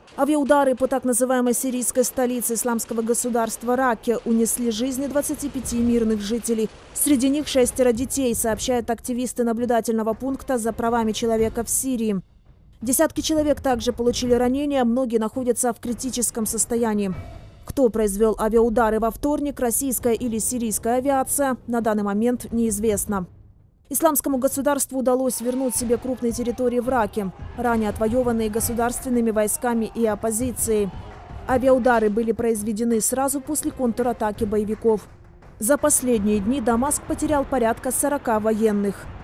Авиаудары по так называемой сирийской столице исламского государства Раке унесли жизни 25 мирных жителей. Среди них 6 детей, сообщают активисты наблюдательного пункта за правами человека в Сирии. Десятки человек также получили ранения, многие находятся в критическом состоянии. Кто произвел авиаудары во вторник, российская или сирийская авиация, на данный момент неизвестно. Исламскому государству удалось вернуть себе крупные территории в Раке, ранее отвоеванные государственными войсками и оппозицией. Авиаудары были произведены сразу после контратаки боевиков. За последние дни Дамаск потерял порядка 40 военных.